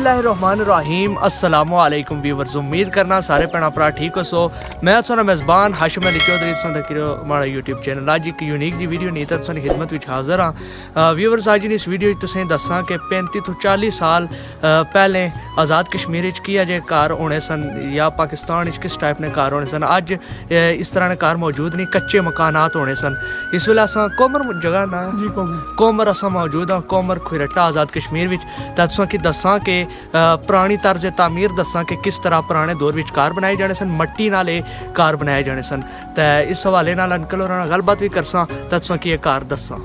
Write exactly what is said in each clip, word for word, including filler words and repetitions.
बिस्मिल्लाहिर्रहमानिर्रहीम अस्सलामु अलैकुम व्यूअर्स, उम्मीद करना सारे भैन भरा ठीक हो। सो मैं सोना मेज़बान हाशिम अली चौधरी सो तकिरो हमारा यूट्यूब चैनल अज एक यूनिक जी वीडियो नहीं तो खिदमत में हाजिर हाँ। व्यूअर्स अज इस वीडियो तुसें दसा कि पैंती तो चाली साल पहले आज़ाद कश्मीर किया जे घर होने सन या पाकिस्तान किस टाइप ने घर होने सन। अज इस तरह ने घर मौजूद नहीं, कच्चे मकानात होने सन। इस वेले अस कोमर जगह ना कोमर अस मौजूद हाँ, कोमर खुरट्टा आज़ाद कश्मीर विच। तुसें कि दसा कि पुरानी तर्ज तामीर दसा कि किस तरह पुराने दौर विच घर बनाए जाने सन, मट्टी नाले घर बनाए जाने सन। तो इस हवाले नाल अंकल होरां नाल गलबात भी करसा, तुसें कि घर दसा।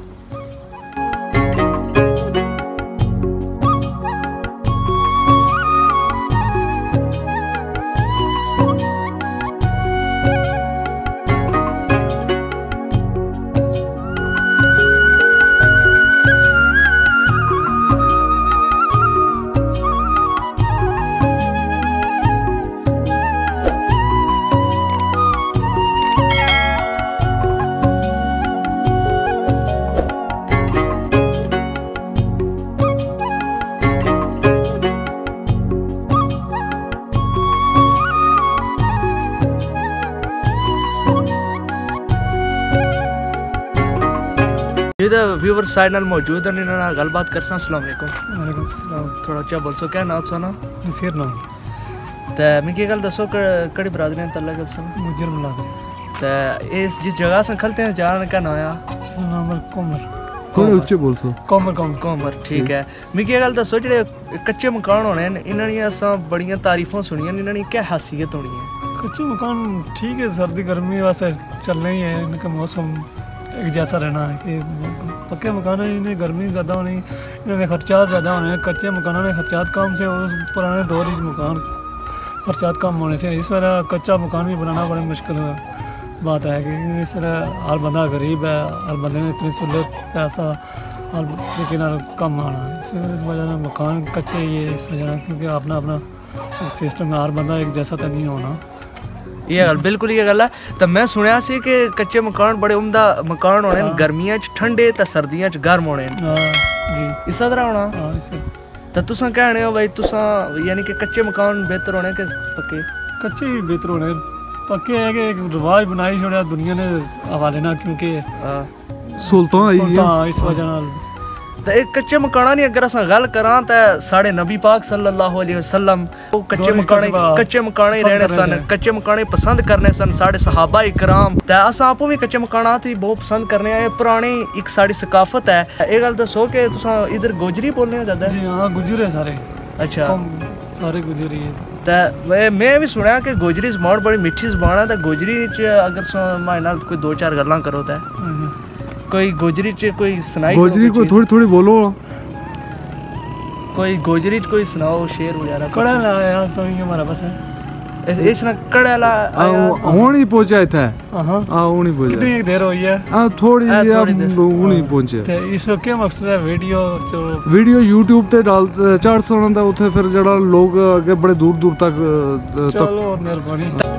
व्यूअर्स साइड नाल मौजूद हैं, इन्हां नाल गलबात करसा। अस्सलाम वालेकुम। वालेकुम सलाम। थोड़ा ऊंचा बोलसो, क्या नाम सोना? नसीर नाम। ते मिगी गल दसो कड़ी बरादरी ने तल्ला दसो मुजर बरादरी। ते इस जिस जगह से खलते हैं जान का नाम है नाम कोमर। थोड़ा ऊंचे बोलसो। कोमर कोमर कोमर ठीक है। मिगी गल दसो जेडे कच्चे मकान होने न, इन्हां दी असां बड़ियां तारीफां सुनियां, इन्हां दी क्या खासियत होनी है? कच्चे मकान ठीक है, सर्दी गर्मी वास्ते चलना ही है, इनका मौसम एक जैसा रहना है कि पक्के मकान इन्हें गर्मी ज़्यादा होनी, इन्हें खर्चात ज़्यादा होने। कच्चे मकानों में खर्चात कम से उस पुराने दौर इस मकान खर्चात कम होने से इस तरह कच्चा मकान भी बनाना बड़ी मुश्किल बात है कि इस तरह हर बंदा गरीब है, हर बंदे ने इतनी सहूलत पैसा हर लेकिन कम आना, इस वजह से मकान कच्चे ही है इस वजह, क्योंकि अपना अपना सिस्टम है, हर बंदा एक जैसा तो नहीं होना। ये गल बिल्कुल ये गल है। तो मैं सुनिया सी कि कच्चे मकान बड़े उम्दा मकान होने, गर्मियां च ठंडे तो सर्दियां च गर्म होने जी, इस तरह होना। तो तुसा कहने हो भाई तुसा यानी कि कच्चे मकान बेहतर होने के पक्के? कच्चे ही बेहतर होने, पक्के है कि एक रिवाज बनाई छोड़ा दुनिया ने हवाले ना, क्योंकि सहूलतां आई इस वजह। तो एक कच्चे मकाना नी अगर असां गल करां तो साढ़े नबी पाक सल्लल्लाहु अलैहि वसल्लम कच्चे मकाने कच्चे मकाने रहने सन, कच्चे मकाने पसंद करने सन। साढ़े सहाबा इकराम ते असां आपू भी कच्चे मकानात ही बहुत पसंद करने आए। पुरानी एक साड़ी सकाफत है। ये गल दसो कि तुसां इधर गोजरी बोलने ज्यादा? जी हां, गुजर है सारे। अच्छा, सारे गुजर ही ते मैं भी सुनया कि गोजरी ज़बान बड़ी मिठी ज़बान है। तो गोजरी च अगर माए नाल कोई दो चार गल्लां करो तो कोई गोजरी च कोई सुनाई? गोजरी को थोड़ी थोड़ी बोलो, कोई गोजरी च कोई सुनाओ शेर वगैरह। कड़ा लाया तो ये हमारा बस है इस ना कड़ा ला हुन ही पहुंचा था। हां हां हुन ही पहुंचा। कितनी देर हुई है? हां थोड़ी देर हुन ही पहुंचे। ते इसका क्या मकसद है? वीडियो जो वीडियो YouTube ते डाल चार सौ दा उथे फिर जड़ा लोग अगे बड़े दूर दूर तक। चलो मेहरबानी।